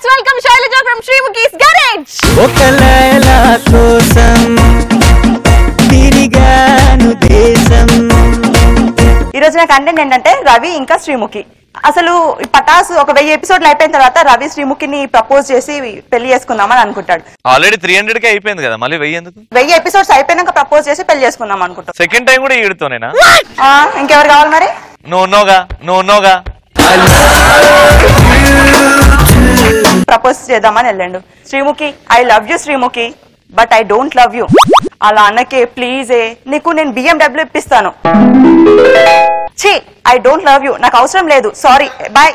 Let's welcome Shailaja from Sreemukhi's garage. ఒకలేలా కోసం తిరిగాను దేశం. ఈ రోజున కంటెంట్ ఏంటంటే రవి ఇంకా శ్రీముఖి. అసలు పటాస్ ఒక 1000 ఎపిసోడ్లు అయిపోయిన తర్వాత రవి శ్రీముఖిని ప్రపోజ్ చేసి పెళ్లి చేసుకుందామని అనుకుంటాడు. ఆల్రెడీ 300కే అయిపోయింది కదా, మళ్ళీ 1000 ఎందుకు? 1000 ఎపిసోడ్స్ అయిపోయినాక ప్రపోజ్ చేసి పెళ్లి చేసుకుందాం అనుకుంటాడు. సెకండ్ టైం కూడా ఈడుతోనేనా? ఇంకెవరు కావాలి మరి? నువ్వుగా ప్రపోజ్ చేద్దామని వెళ్ళండు. Sreemukhi, I love you Sreemukhi, but I don't love you. అలా అన్నకే ప్లీజే, నీకు నేను BMW ఇప్పిస్తాను. ఛీ, ఐ డోంట్ లవ్ యూ, నాకు అవసరం లేదు, సారీ, బాయ్.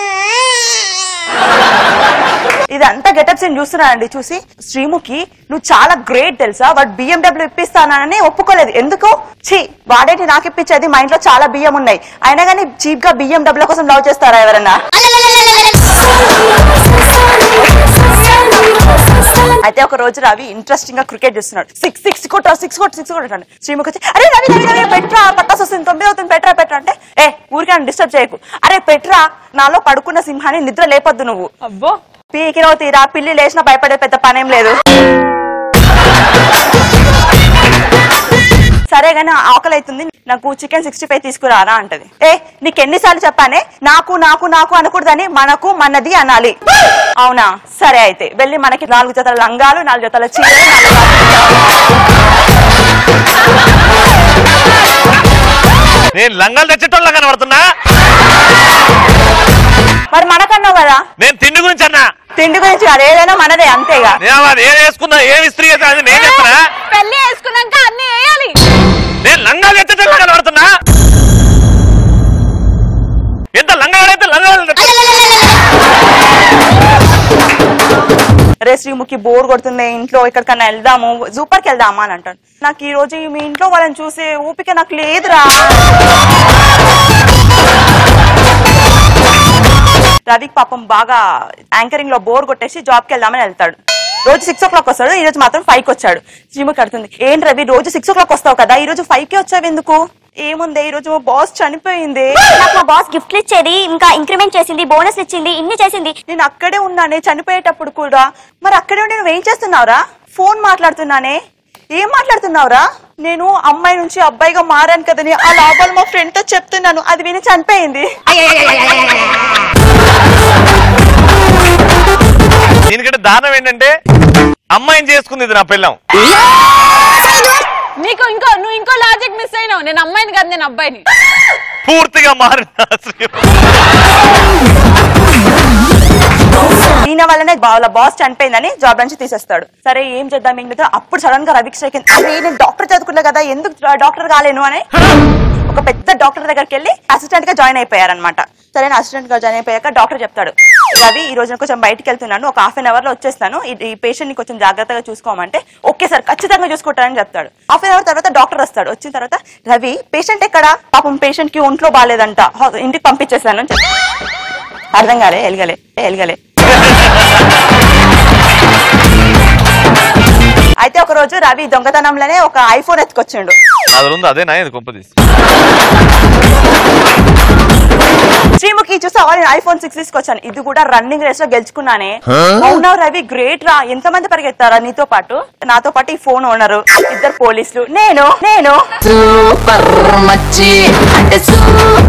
ఇదంతా గెటప్ సీన్ చూస్తున్నానండి. చూసి శ్రీముఖి నువ్వు చాలా గ్రేట్ తెలుసా, వాడు BMW ఇప్పిస్తానని ఒప్పుకోలేదు. ఎందుకు? ఛీ, వాడేంటి నాకు ఇప్పించేది, మా ఇంట్లో చాలా బియ్యం ఉన్నాయి, అయినా కానీ చీప్ గా BMW కోసం లవ్ చేస్తారా ఎవరన్నా? అయితే ఒక రోజు రవి ఇంట్రెస్టింగ్ గా క్రికెట్ చూస్తున్నాడు. 6 కొట్టాడు. శ్రీముఖి వచ్చి, అరే రవి పెట్రా, పట్టాస్ వస్తుంది, 9 అవుతుంది, పెట్రా అంటే, ఊరికే డిస్టర్బ్ చేయకు, అరే పెట్రా, నాలో పడుకున్న సింహాన్ని నిద్ర లేపొద్దు నువ్వు. అబ్బో, పీకినో తీరా, పిల్లి లేచినా భయపడే పెద్ద పనేం లేదు. సరే గానీ ఆకలి అవుతుంది, నాకు చికెన్ 65 తీసుకురారా అంటది. నీకెన్నిసార్లు చెప్పానే, నాకు నాకు నాకు అనకూడదని, మనకు మనది అనాలి. అవునా, సరే అయితే వెళ్ళి మనకి 4 జతల లంగాలు, 4 జతల చీరలు, నేను లంగాలు తెచ్చేటోళ్ళ కనబడుతున్నా. మరి మనకన్నావు కదా. నేను తిండి గురించి అన్నా. తిండి గురించి కాదు, ఏదైనా మనదే, అంతేగా. ఏం వేసుకున్నా, ఏం ఇస్త్రీ అది నేను చెప్తున్నా. పెళ్లి వేసుకున్నాక అన్ని వేయాలి. నేను లంగాలు తెచ్చేటోళ్ళ కనబడుతున్నా. ఎంత లంగాలైతే లంగాలు. రే శ్రీముఖి, బోర్ కొడుతుంది, ఇంట్లో ఎక్కడికన్నా వెళ్దాము, జూపర్కి వెళ్దామా అని అంటాడు. నాకు ఈ రోజు మీ ఇంట్లో వాళ్ళని చూసే ఓపిక నాకు లేదురా. రవికి పాపం బాగా యాంకరింగ్ లో బోర్ కొట్టేసి జాబ్కి వెళ్దామని వెళ్తాడు. రోజు 6 o'clock వస్తాడు, ఈ రోజు మాత్రం 5కి వచ్చాడు. శ్రీముఖి అడుగుతుంది, ఏంటి రవి రోజు 6 o'clock వస్తావు కదా, ఈ రోజు 5కే వచ్చావు ఎందుకు? ఏముంది, ఈ రోజు మా బాస్ చనిపోయింది. నాకు మా బాస్ గిఫ్ట్లు ఇచ్చేది, ఇంకా ఇంక్రిమెంట్ చేసింది, బోనస్ ఇచ్చింది, ఇన్ని చేసింది. నేను అక్కడే ఉన్నానే చనిపోయేటప్పుడు కూడా. మరి అక్కడే ఉండి నువ్వేం చేస్తున్నావురా? ఫోన్ మాట్లాడుతున్నానే. ఏం మాట్లాడుతున్నావురా? నేను అమ్మాయి నుంచి అబ్బాయిగా మారాను కదని ఆ లాభాలు మా ఫ్రెండ్ తో చెప్తున్నాను, అది విని చనిపోయింది. దీనికంటే దానం ఏంటంటే అమ్మాయిని చేసుకుంది ఇది నా పిల్లం. నువ్వు ఇంకో లాజిక్ మిస్ అయినావు. నేను అమ్మాయిని కాదు, నేను అబ్బాయిని. పూర్తిగా మారిన ఈయన వల్లనే వాళ్ళ బాస్ చనిపోయిందని జాబ్ నుంచి తీసేస్తాడు. సరే ఏం చేద్దాం ఏంటో అప్పుడు సడన్ గా రవికి స్ట్రైక్ అయింది. అరే నేను డాక్టర్ చదువుకున్నా కదా, ఎందుకు డాక్టర్ కాలేను అని ఒక పెద్ద డాక్టర్ దగ్గరికి వెళ్ళి అసిస్టెంట్ గా జాయిన్ అయిపోయారనమాట. సరే అసిస్టెంట్ గా జాయిన్ అయిపోయాక డాక్టర్ చెప్తాడు, రవి ఈ రోజు కొంచెం బయటకు వెళ్తున్నాను, ఒక 1/2 hour లో వచ్చేస్తాను, ఈ పేషెంట్ ని కొంచెం జాగ్రత్తగా చూసుకోమంటే ఓకే సార్ ఖచ్చితంగా చూసుకుంటానని చెప్తాడు. 1/2 hour తర్వాత డాక్టర్ వస్తాడు. వచ్చిన తర్వాత రవి పేషెంట్ ఎక్కడా, పాపం పేషెంట్ కి ఒంట్లో బాగాలేదంట, ఇంటికి పంపించేసాను అని చెప్తాడు. అర్థం కాలే, ఎలగలే. అయితే ఒక రోజు రవి దొంగతనంలోనే ఒక ఐఫోన్ ఎత్తుకొచ్చిండు. అదేనా కొంపదీసి. శ్రీముఖి చూసావా, నేను iPhone 6 తీసుకొచ్చాను, ఇది కూడా రన్నింగ్ రేస్ లో గెలుచుకున్నానే. అవునా రవి, గ్రేట్ రా. ఎంతమంది పరిగెత్తారా నీతో పాటు? నాతో పాటు ఈ ఫోన్ ఓనరు, 2 పోలీసులు, నేను సూపర్ మచ్చి అంటే